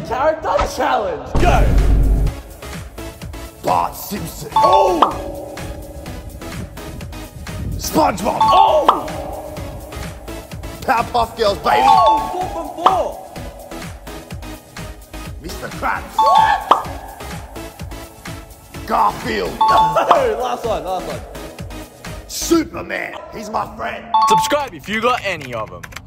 character challenge. Go. Bart Simpson. Oh. SpongeBob. Oh. Powerpuff Girls, baby. Oh, 4 from 4. Mr. Krabs. What? Garfield. No, last one. Superman. He's my friend. Subscribe if you got any of them.